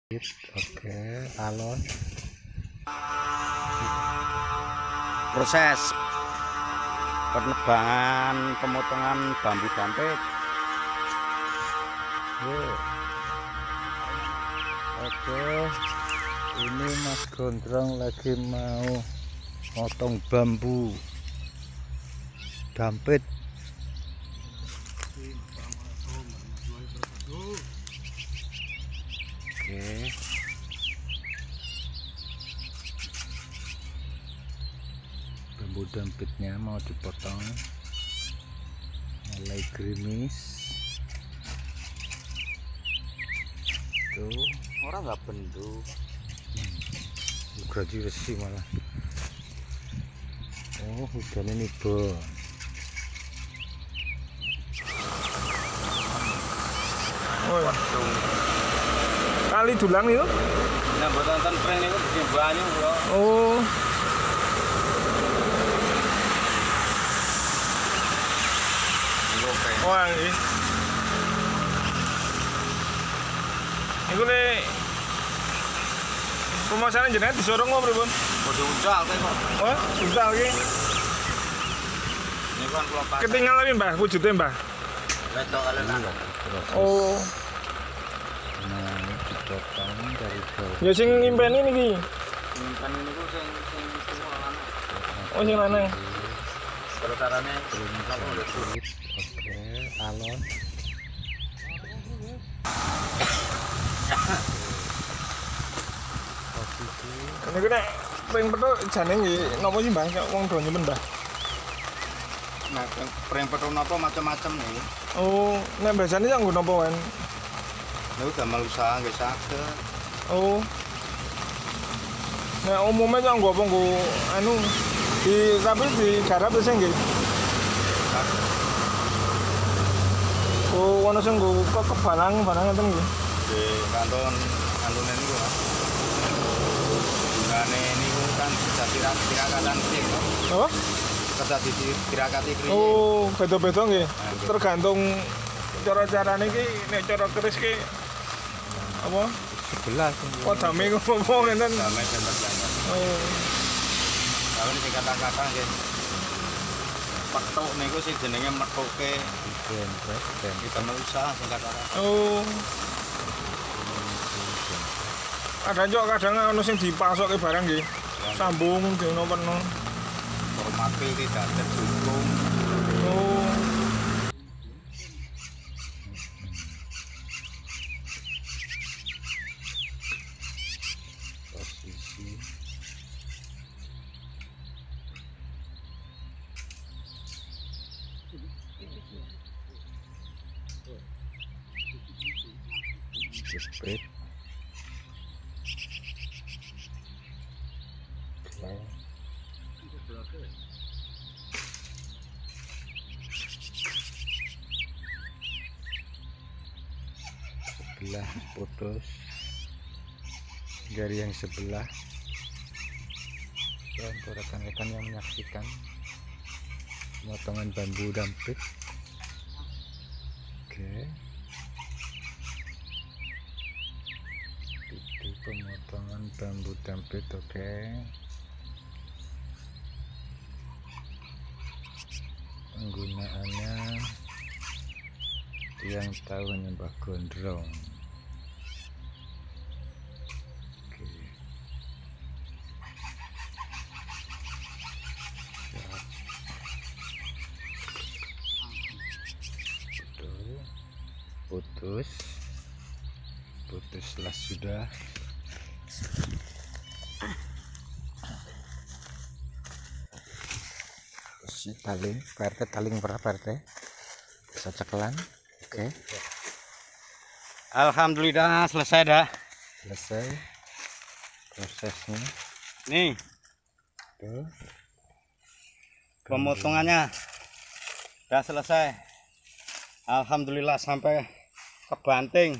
Oke, alon. Proses penebangan pemotongan bambu dampit. Oke, ini Mas Gondrong lagi mau motong bambu dampit. Oke. Bambu dampitnya mau dipotong, mulai gerimis. Tuh, orang nggak benduk. Graduasi malah. Oh, hujan ini bo. Kali dulang itu? Nah, buat nonton prank itu bikin banyak bro. Oh. Wah, ini. Iku le pemasaran jenengan disorong kok, Bro. Mau diuncal kok. Oh, uncal iki. Ini kan kula pas. Ketinggal lagi, Mbah, wujudnya, Mbah. Betok kalian nang. Oh. Nah, dipotong dari bawah. Ya sing ngimpeni niki. Nyimpen niku sing lanang. Oh, sing lanang. Terus carane Oke, alon. Ini nek pring petuk jane nggih napa sih, Mbah? Wong do nyimpen, Mbah. Nah, pring petuk napa macam-macam nih. Oh, nek biasane yang nggo napa wan? Niku damel usaha nggih saged. Oh. Nek umumnya yang nggo apa nggo anu tapi digarap wis nggih. Oh, ono sing nggo kebalang ngeten nggih. Di kanton anune niku, Mas. Bungane niku kan bisa tirakatan krim. Apa? Bisa ditirakati krim. Oh, beda-beda nggih. Tergantung cara-carane iki nek cara keris ki apa? Sebelah. Kodame apa ngenten. Damai jembatan. Oh. Kalau sing kata-kata nggih. Petuk niku sing jenenge metuke kita usaha sing kata-kata. Oh. Kadang ono sing dipasokke barang nggih. Sambung dinono. Hormati tidak terdukung. Oh. Posisi jepit. Sebelah putus dari yang sebelah. Ya, untuk rekan-rekan yang menyaksikan pemotongan bambu dampit. Oke, itu pemotongan bambu dampit. Oke, penggunaannya yang tahu hanya Mbah Gondrong. Oke, siap. Betul. Putuslah sudah. Si taling, PRT taling berapa PRT? Bisa cekelan. Oke. Alhamdulillah selesai dah. Selesai prosesnya. Nih. Tuh. Pemotongannya udah selesai. Alhamdulillah sampai ke banting.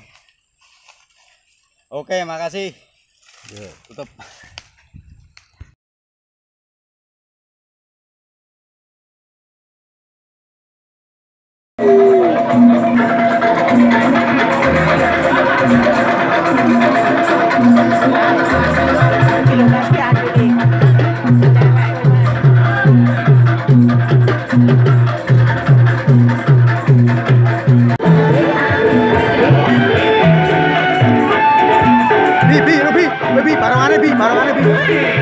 Oke, makasih. Tutup. Nggih.